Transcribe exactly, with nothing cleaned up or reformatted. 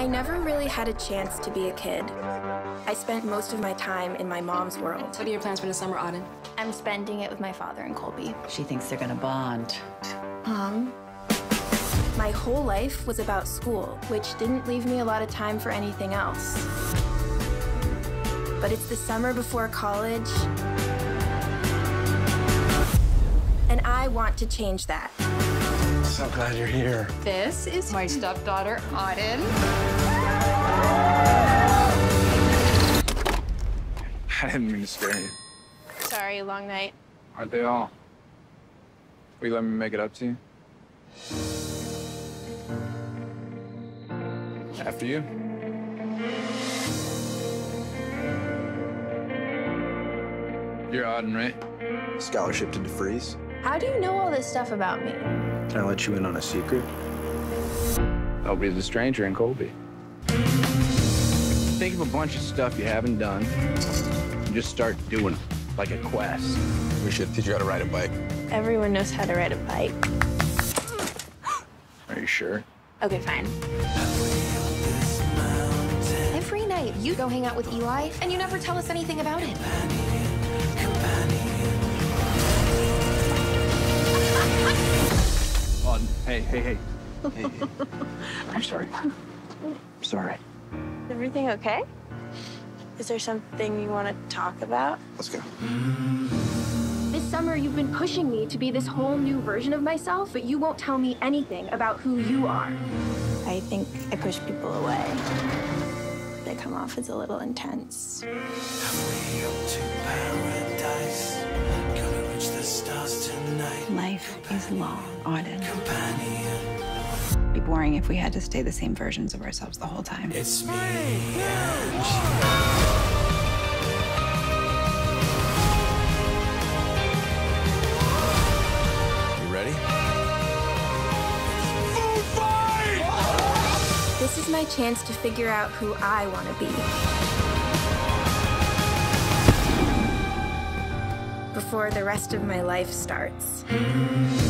I never really had a chance to be a kid. I spent most of my time in my mom's world. What are your plans for the summer, Auden? I'm spending it with my father and Colby. She thinks they're gonna bond. Mom? My whole life was about school, which didn't leave me a lot of time for anything else. But it's the summer before college, and I want to change that. So glad you're here. This is my stepdaughter, Auden. I didn't mean to scare you. Sorry, long night. Aren't they all? Will you let me make it up to you? After you. You're Auden, right? Scholarship to DeFreeze. How do you know all this stuff about me? Can I let you in on a secret? Nobody's a stranger in Colby. Think of a bunch of stuff you haven't done and just start doing it, like a quest. We should teach you how to ride a bike. Everyone knows how to ride a bike. Are you sure? Okay, fine. Every night, you go hang out with Eli, and you never tell us anything about it. Auden, hey, hey, hey. hey, hey. I'm sorry. I'm sorry. Everything okay? Is there something you want to talk about? Let's go. This summer, you've been pushing me to be this whole new version of myself, but you won't tell me anything about who you are. I think I push people away. They come off as a little intense. Life is long, Auden. It'd be boring if we had to stay the same versions of ourselves the whole time. It's me. This is my chance to figure out who I want to be. Before the rest of my life starts.